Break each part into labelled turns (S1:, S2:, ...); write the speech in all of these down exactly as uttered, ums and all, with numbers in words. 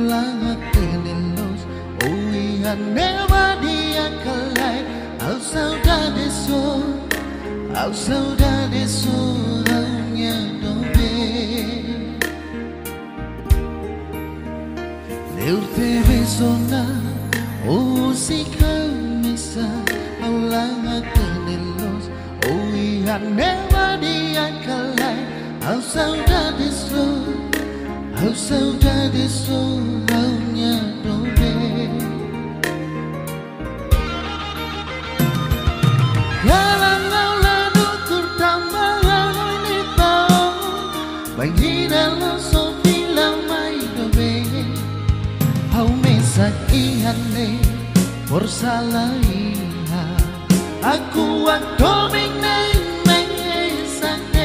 S1: Lahat pinilos uwihan never diakalay. Au saudade so, au saudade so, hanya dobe. Leu teve sona, o si camisa, au lahat pinilos uwihan never diakalay. Au saudade so, au saudade so, hanya dobe. Galang au lado kurtambahan ini tau, bagi dalam so bilang mai dobe. Au mesak ihane, por salah iha, aku ang doming neng mengesane.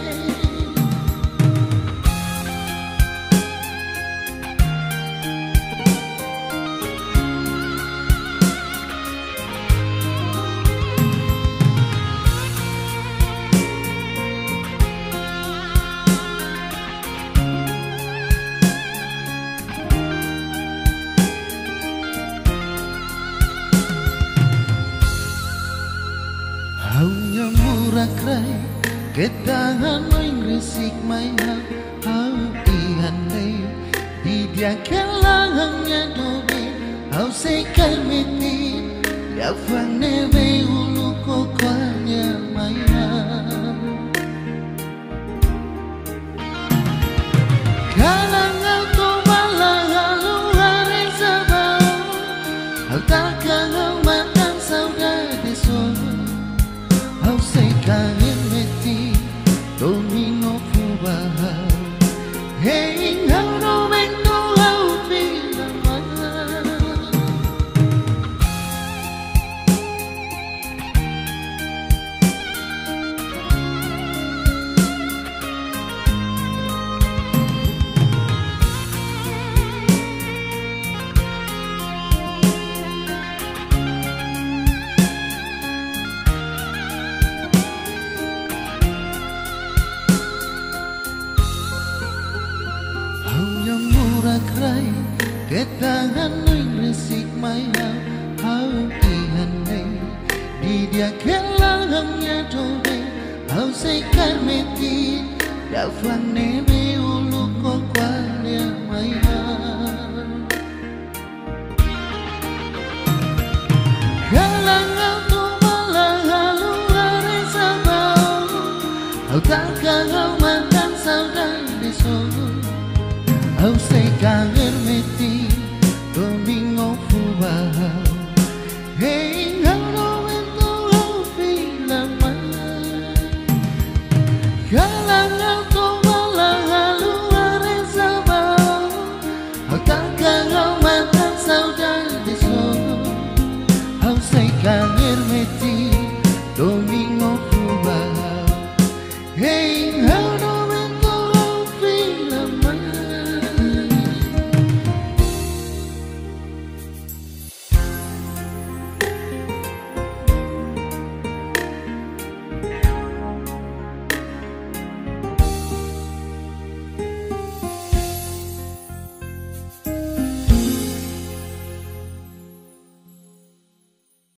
S1: Hanya murah krai ketangan noing resik mai hau hau ihane di dia kelangnya dobe hau sekal meti ya fang nebe ulu kokonya mai hau kalang au to malang halu hari sabau hau takkan hau matang saudade so. Hau say kangen meti domino fubahau. Hey, hau no mento hau pinamahal. Krai ketangan noing resik mai hau hau ihane di dia kelangnya dobe hau sekar meti dafang nebe ulu kokonya mai hau galang au tu malang halu hari sabau hau takkan hau mantan saudade so. Hau say kangen meti